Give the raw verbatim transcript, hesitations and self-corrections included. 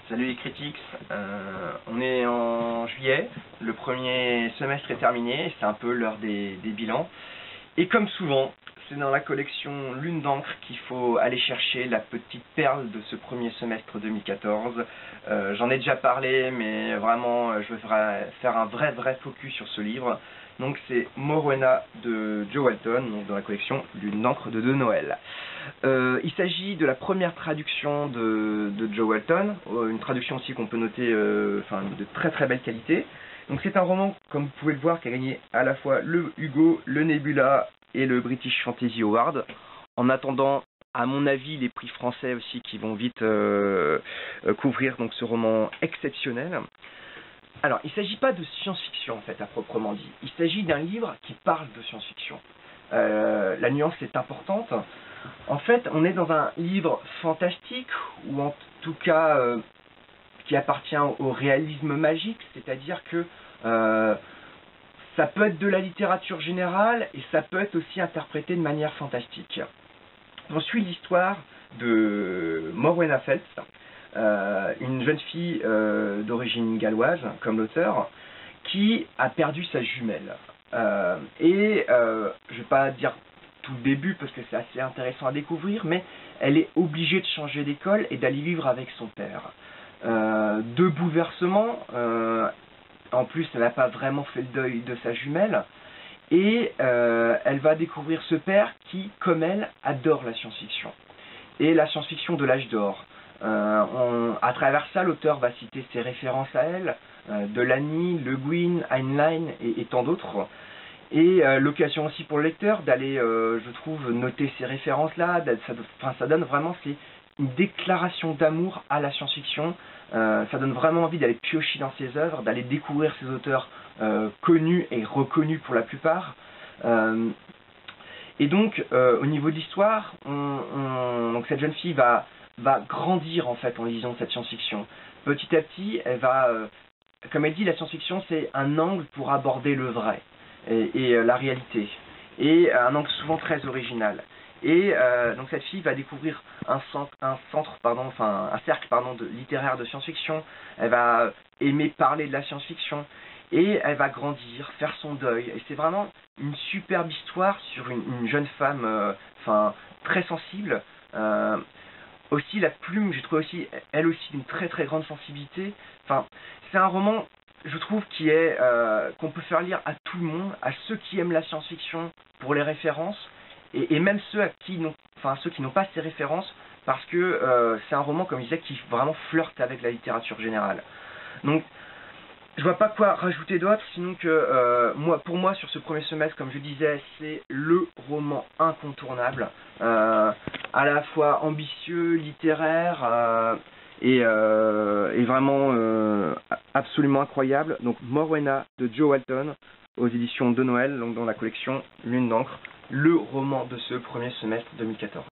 Salut les critiques, euh, on est en juillet, le premier semestre est terminé, c'est un peu l'heure des, des bilans. Et comme souvent, c'est dans la collection Lune d'encre qu'il faut aller chercher la petite perle de ce premier semestre deux mille quatorze. Euh, J'en ai déjà parlé, mais vraiment, je veux faire un vrai vrai focus sur ce livre. Donc c'est Morwena de Joe Walton, donc dans la collection Lune d'encre de De Noël. Euh, il s'agit de la première traduction de, de Joe Walton, une traduction aussi qu'on peut noter euh, enfin, de très très belle qualité. Donc c'est un roman, comme vous pouvez le voir, qui a gagné à la fois le Hugo, le Nebula et le British Fantasy Award. En attendant, à mon avis, les prix français aussi qui vont vite euh, couvrir donc, ce roman exceptionnel. Alors, il ne s'agit pas de science-fiction, en fait, à proprement dit. Il s'agit d'un livre qui parle de science-fiction. Euh, la nuance est importante. En fait, on est dans un livre fantastique, ou en tout cas, euh, qui appartient au réalisme magique, c'est-à-dire que euh, ça peut être de la littérature générale, et ça peut être aussi interprété de manière fantastique. On suit l'histoire de Morwena Feltz, Euh, une jeune fille euh, d'origine galloise, comme l'auteur, qui a perdu sa jumelle. Euh, et euh, je ne vais pas dire tout le début parce que c'est assez intéressant à découvrir, mais elle est obligée de changer d'école et d'aller vivre avec son père. Euh, deux bouleversements, euh, en plus elle n'a pas vraiment fait le deuil de sa jumelle, et euh, elle va découvrir ce père qui, comme elle, adore la science-fiction. Et la science-fiction de l'âge d'or. Euh, on, à travers ça, l'auteur va citer ses références à elle, euh, Delany, Le Guin, Heinlein et, et tant d'autres. Et euh, l'occasion aussi pour le lecteur d'aller, euh, je trouve, noter ces références-là. Ça, enfin, ça donne vraiment c'est une déclaration d'amour à la science-fiction. Euh, ça donne vraiment envie d'aller piocher dans ses œuvres, d'aller découvrir ces auteurs euh, connus et reconnus pour la plupart. Euh, et donc, euh, au niveau de l'histoire, on, on, donc cette jeune fille va va grandir en fait en lisant cette science-fiction. Petit à petit, elle va, euh, comme elle dit, la science-fiction c'est un angle pour aborder le vrai et, et euh, la réalité, et un angle souvent très original. Et euh, donc cette fille va découvrir un centre, un centre pardon, enfin un cercle pardon de littéraire de science-fiction. Elle va aimer parler de la science-fiction et elle va grandir, faire son deuil. Et c'est vraiment une superbe histoire sur une, une jeune femme, euh, enfin très sensible. Euh, Aussi, la plume, j'ai trouvé aussi, elle aussi, une très très grande sensibilité. Enfin, c'est un roman, je trouve, qui est euh, qu'on peut faire lire à tout le monde, à ceux qui aiment la science-fiction pour les références, et, et même ceux à qui n'ont, enfin ceux qui n'ont pas ces références, parce que euh, c'est un roman, comme je disais, qui vraiment flirte avec la littérature générale. Donc, je vois pas quoi rajouter d'autre, sinon que euh, moi, pour moi, sur ce premier semestre, comme je disais, c'est le roman incontournable, euh, à la fois ambitieux, littéraire, euh, et, euh, et vraiment euh, absolument incroyable. Donc Morwena de Joe Walton, aux éditions De Noël, donc dans la collection Lune d'encre, le roman de ce premier semestre deux mille quatorze.